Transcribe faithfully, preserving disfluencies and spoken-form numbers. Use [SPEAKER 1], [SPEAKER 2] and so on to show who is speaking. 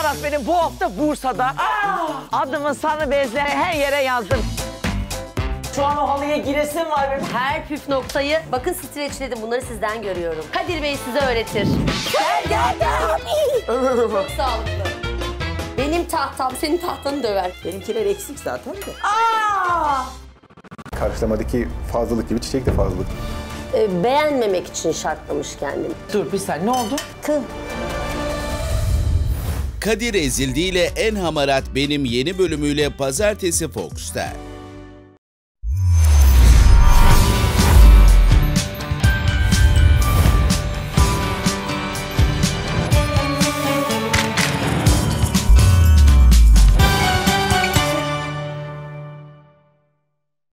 [SPEAKER 1] hamarat benim bu hafta Bursa'da. Aa! Adımın sanı bezleri her yere yazdım. Şu an o halıya giresim var benim.
[SPEAKER 2] Her püf noktayı, bakın streçledim, bunları sizden görüyorum. Kadir Bey size öğretir. Gel gel gel. Çok sağlıklı. Benim tahtam senin tahtanı döver.
[SPEAKER 1] Benimkiler eksik zaten de.
[SPEAKER 2] Aa!
[SPEAKER 3] Karşılamadaki fazlalık gibi çiçek de fazlalık.
[SPEAKER 2] Ee, beğenmemek için şartlamış kendini.
[SPEAKER 1] Dur bir saniye, ne oldu?
[SPEAKER 2] Kıl.
[SPEAKER 4] Kadir Ezildi ile En Hamarat Benim yeni bölümüyle pazartesi Fox'ta.